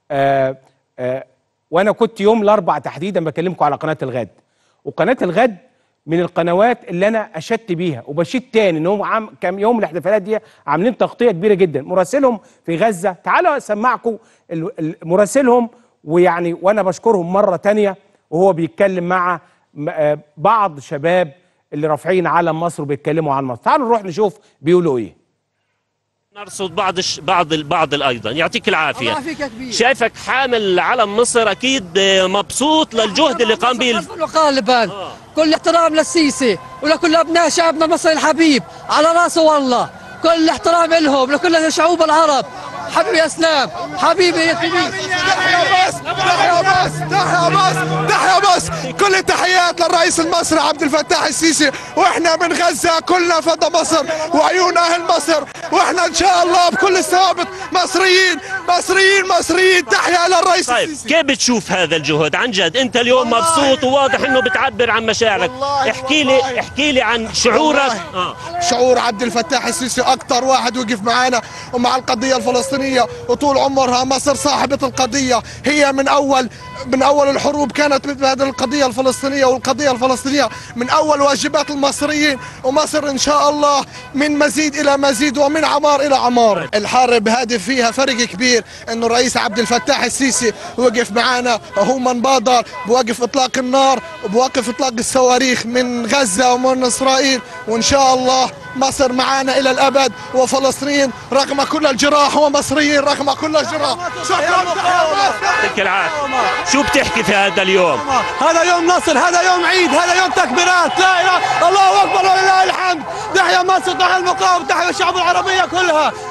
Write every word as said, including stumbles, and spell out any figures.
آآ آآ وانا كنت يوم الاربعاء تحديدا بكلمكم على قناه الغد، وقناه الغد من القنوات اللي انا اشدت بيها وبشيد تاني ان هم عام كام يوم الاحتفالات دي عاملين تغطيه كبيره جدا. مراسلهم في غزه، تعالوا اسمعكم مراسلهم، ويعني وانا بشكرهم مره تانيه وهو بيتكلم مع بعض شباب اللي رافعين علم مصر وبيتكلموا عن مصر. تعالوا نروح نشوف بيقولوا ايه. نرصد بعض الش... بعض البعض ايضا. يعطيك العافيه. الله يعافيك يا كبير. شايفك حامل علم مصر، اكيد مبسوط للجهد اللي قام به غالبا. آه. كل احترام للسيسي ولكل ابناء شعبنا المصري الحبيب، على راسه والله. كل احترام لهم لكل شعوب العرب. حبيبي يا اسلام، حبيبي يا كبير. تحيا مصر، تحيا مصر، تحيا مصر، تحيا مصر. كل التحيات للرئيس المصري عبد الفتاح السيسي، واحنا من غزه كلنا فدى مصر وعيون اهل مصر، واحنا ان شاء الله بكل الثوابت مصريين مصريين مصريين. تحيا للرئيس طيب السيسي. كيف بتشوف هذا الجهد عن جد؟ انت اليوم مبسوط وواضح انه بتعبر عن مشاعرك. احكي لي احكي لي عن شعورك. آه. شعور عبد الفتاح السيسي اكثر واحد وقف معنا ومع القضيه الفلسطينيه، وطول عمرها مصر صاحبه القضيه. هي من اول من اول الحروب كانت بهذه القضيه الفلسطينيه، والقضيه الفلسطينيه من اول واجبات المصريين، ومصر ان شاء الله من مزيد الى مزيد ومن عمار الى عمار. الحرب هذه فيها فرق كبير، انه الرئيس عبد الفتاح السيسي وقف معنا، وهو من بادر بوقف اطلاق النار وبوقف اطلاق الصواريخ من غزه ومن اسرائيل، وان شاء الله مصر معنا الى الابد، وفلسطين رغم كل الجراح ومصريين رغم كل الجراح. شكرا. يعطيك العافيه. شو بتحكي في هذا اليوم؟ هذا يوم نصر، هذا يوم عيد، هذا يوم تكبيرات. لا اله الله اكبر ولله الحمد. تحيا مصر، تحيا المقاومه، تحيا الشعوب العربيه كلها.